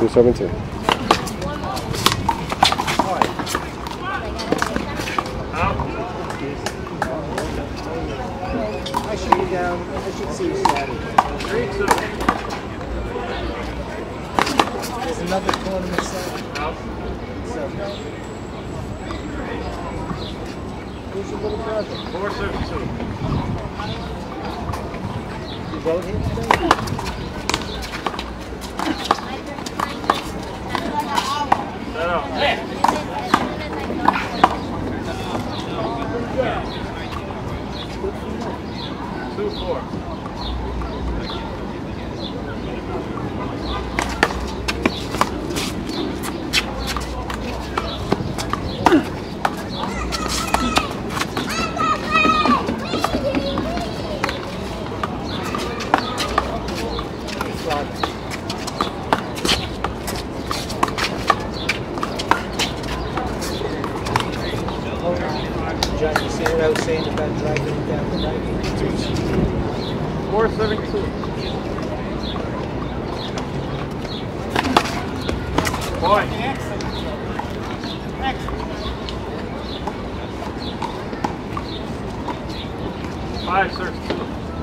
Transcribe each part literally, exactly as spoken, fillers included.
two seventeen. I should be down. I should see you Saturday. Three, two. There's another tournament set. Out. So, who's your little brother? Four, seven, two. You wrote him today? Set up. Two, four. John, you see what I was saying about driving it down the night? Four, seven, two. Boy. Five, six, two.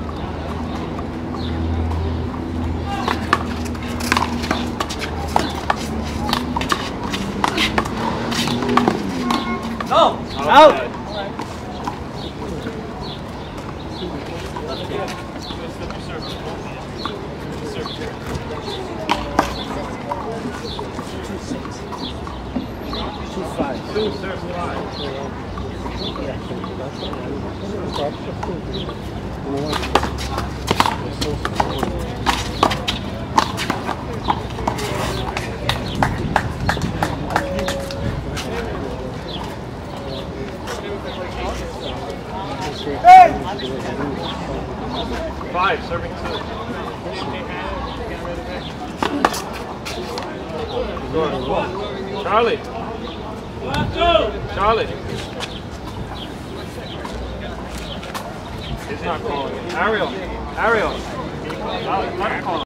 No! Out. Out. Two five. Two, six, five. Five, serving two. Charlie. Charlie. He's not calling it. Ariel. Ariel. Not, not calling.